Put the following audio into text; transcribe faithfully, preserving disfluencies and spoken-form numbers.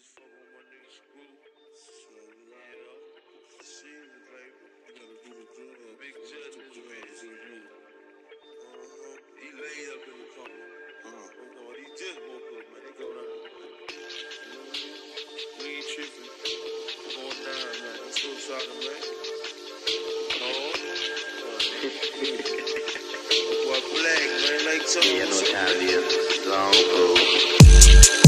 just fuck with my nigga Screw. So we got it up. See me, baby. You gotta do the job. Big judge in this bitch. Uh-huh. He laid up in the corner. Uh-huh. Oh, no, he just woke up, man. He go down. We ain't tripping. We're going down, man. I'm so sorry, man. Oh. Boy, black, man. Like, so. Yeah, no time, yeah. Long, bro.